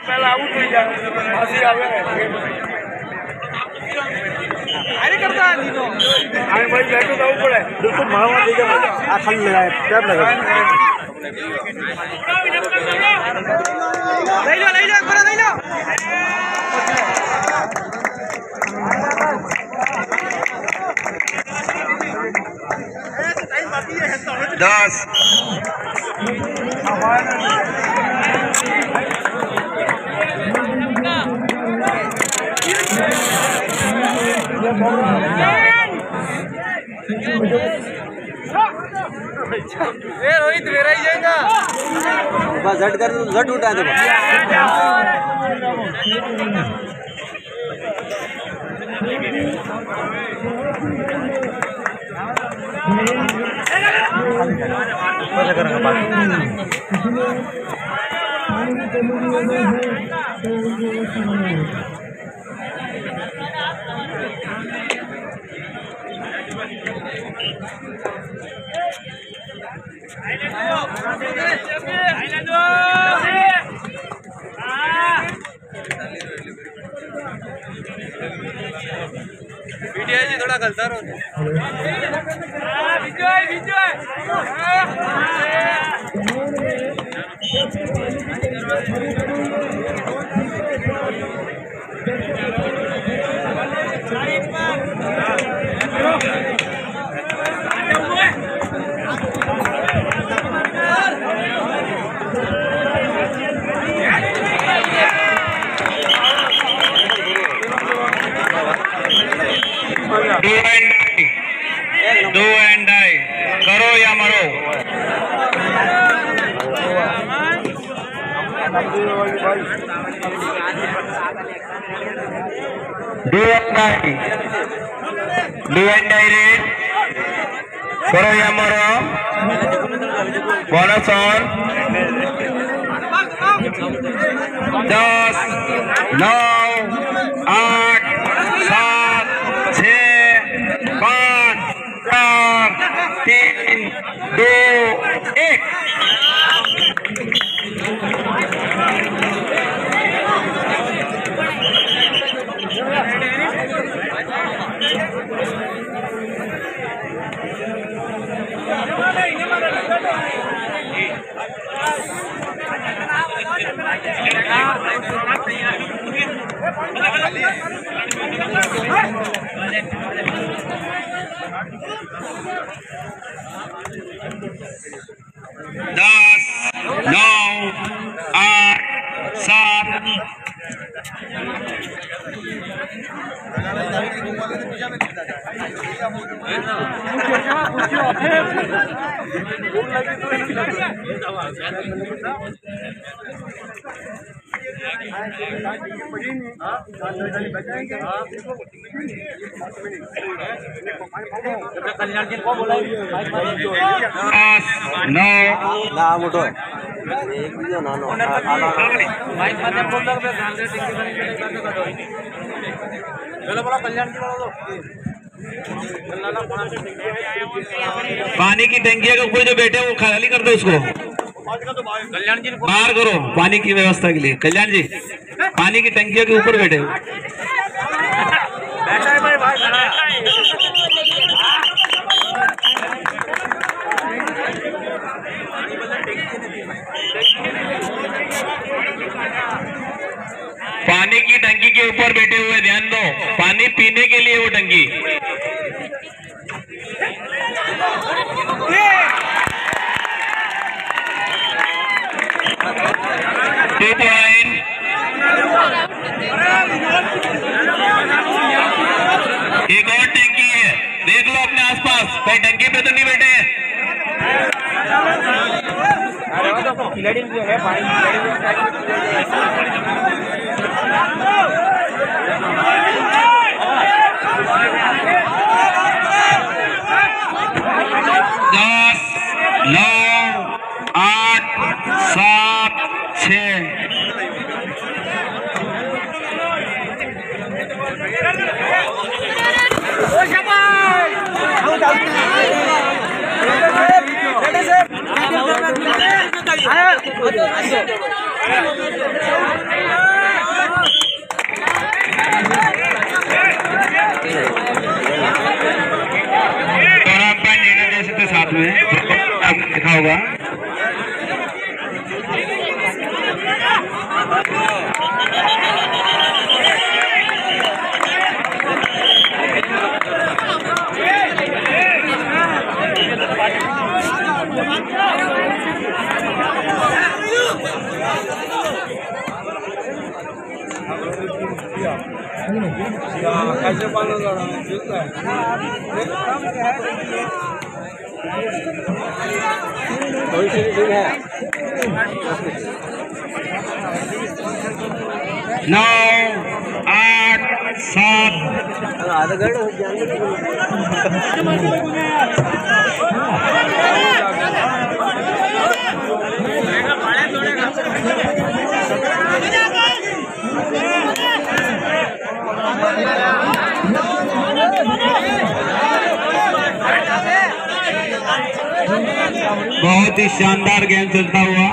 पहला आउट हो जाए फांसी आवे अरे करता है दीनो अरे भाई बैठो तो ऊपर है बिल्कुल मामा ठीक है आ खाली लगाए टैप लगा ले लो एक बार ले लो 10 रोहित मेरा ही जाएगा बस झट कर झट उठा दे जी थोड़ा गलता रहो Vijay Vijay do and die करो या मरो do and die रे करो या मरो बोनस ऑन 10 9 8 7 6 5 4 3 2 1 10 9 8 7 ना मोटो है एक वीडियो ना नो माइक माध्यम बोल दो चलो बोलो कल्याण की बोलो पानी की टंकिया के ऊपर जो बैठे वो खाली कर दो उसको कल्याण जी बाहर करो पानी की व्यवस्था के लिए कल्याण जी पानी की टंकिया के ऊपर बैठे हो बैठा है भाई भाई खड़ा है पानी की टंकी के ऊपर बैठे हुए ध्यान दो पानी पीने के लिए वो टंकी 2 पॉइंट एक और टंकी है देख लो अपने आसपास कोई टंकी पे तो नहीं बैठे हैं खिलाड़ी जो है पानी दस 9 8 7 6 आया कैसे पालन कर रहा हूँ थोड़ी सी ठीक है 9 8 7 आधा घंटा बहुत ही शानदार गेम चलता हुआ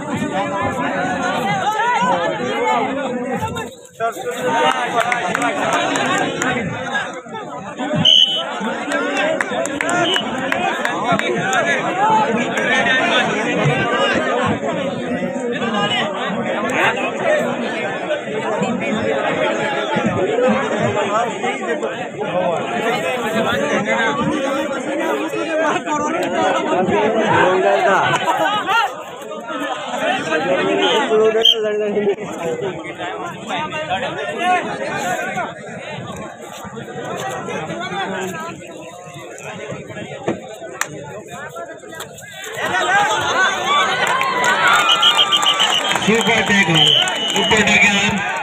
सुपर टैकल ऊपर टैकल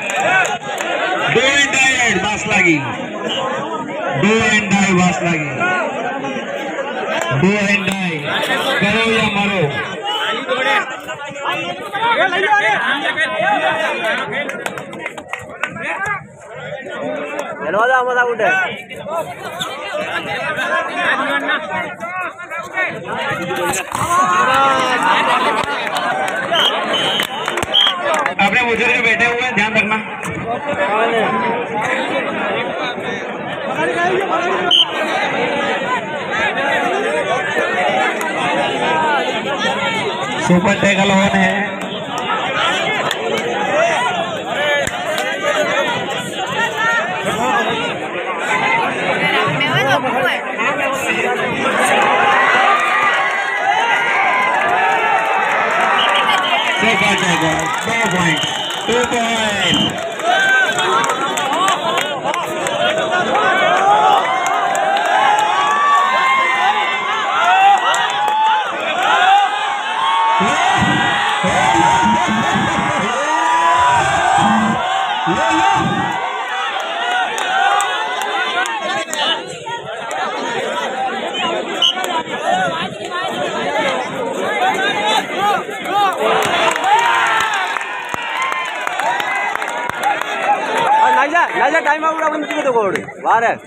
2 इंडायरेक्ट बास लगी 2 इंडाई बास लगी 2 इंडाई करो या मरो दरवाजा मत उठे अपने बुजुर्ग बैठे हुए हैं ध्यान रखना सुपर टैकल ऑन है super tackle 2 point time out अपन कितने तो कोड बाहर है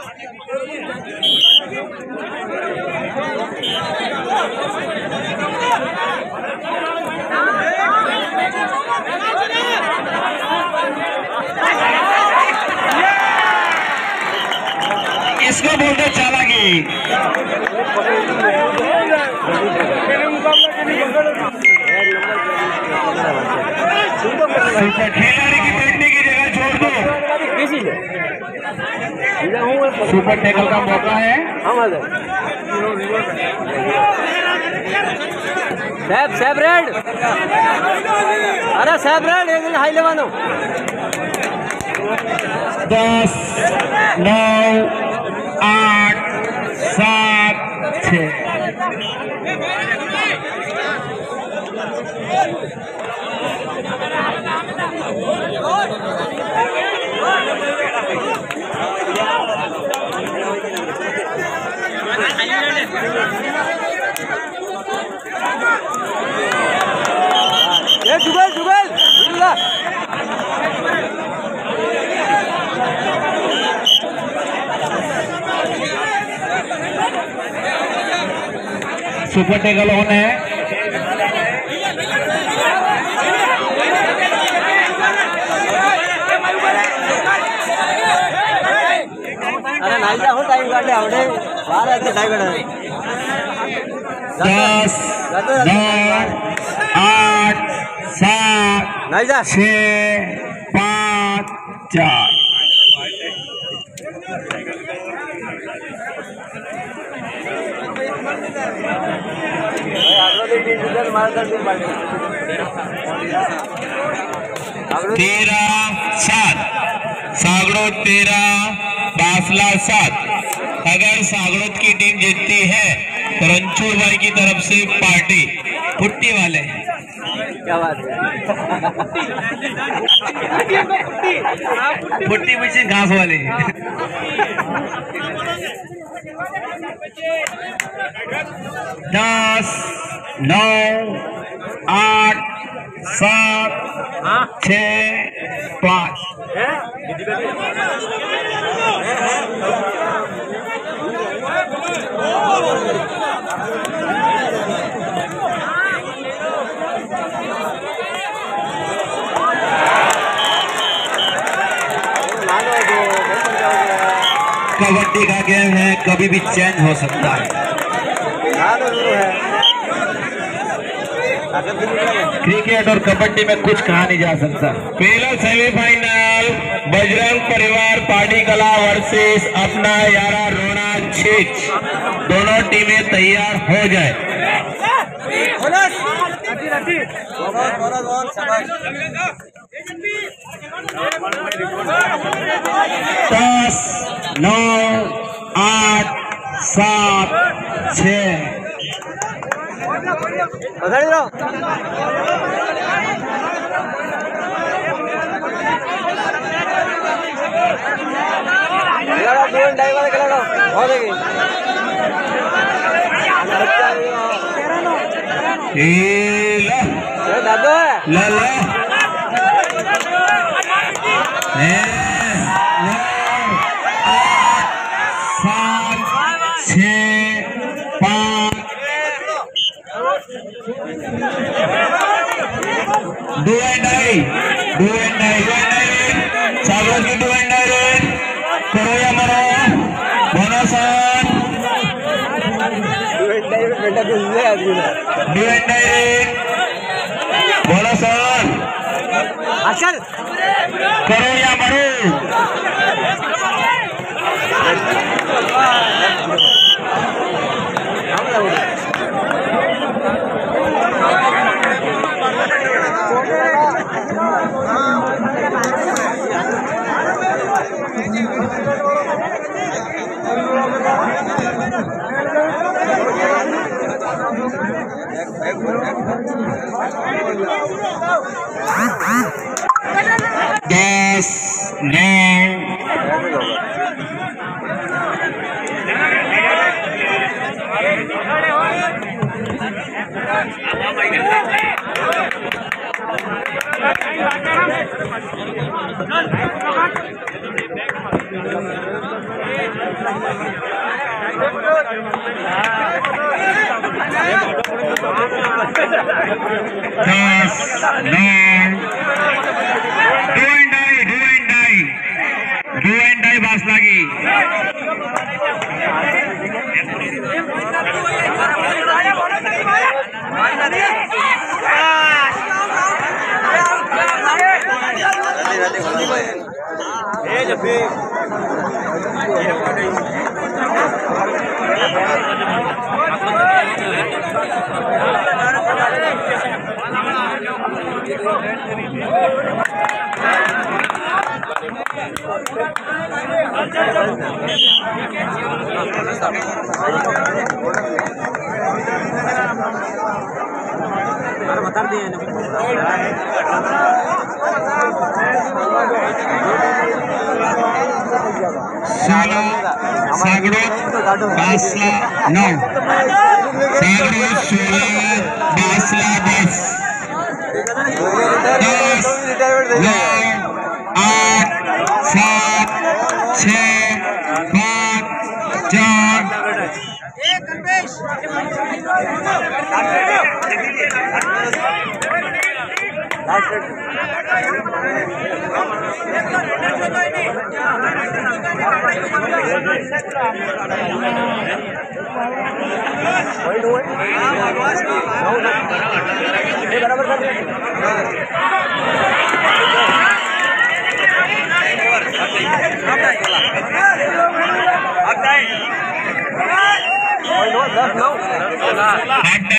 इसको बोलते चालाकी खिलाड़ी की बैठने की जगह छोड़ दो सुपर टैकल का मौका है सैब रेड अरे सैब रेड एक हाई लेवा 10 9 8 7 6 जुगल सुपर टैकल ऑन है अरे नाइजा हो टाइम काटे आवडे बाहर आते टाइम काटे 10 9 8 7 नाइजा 6 5 4 13 7 सागरोद 13 बासला 7। अगर सागरोद की टीम जीतती है तो रणछोड़ भाई की तरफ से पार्टी पुट्टी वाले। क्या बात है। पुट्टी मशीन घास वाले। 10 9 8 7 6 5। कबड्डी का गेम है, कभी भी चेंज हो सकता है। क्रिकेट और कबड्डी में कुछ कहा नहीं जा सकता। पहला सेमीफाइनल बजरंग परिवार पार्टी कला वर्सेस अपना यारा रोना छिच। दोनों टीमें तैयार हो जाए। 10 9 8 7 6। Do and die. सागरोद की do and die करो या मरो। Bonus on. Do and die bonus on. Action करो या मरो। दस 9 Do and die बास लगी। बता दिए सागरोद बासला 9 सागरोद 16 बासला 10 9 8 7 6 5 4 बराबर